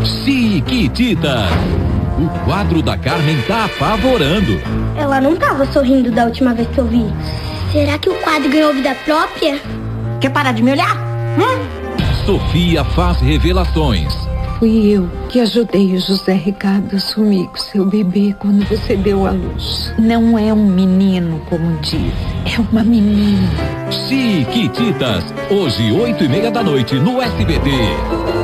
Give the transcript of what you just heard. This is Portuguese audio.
Chiquititas. O quadro da Carmen tá apavorando. Ela não tava sorrindo da última vez que eu vi. Será que o quadro ganhou vida própria? Quer parar de me olhar? Sofia faz revelações. Fui eu que ajudei o José Ricardo a sumir com seu bebê quando você deu à luz. Não é um menino, como diz. É uma menina. Chiquititas. Hoje, 20h30 da noite, no SBT.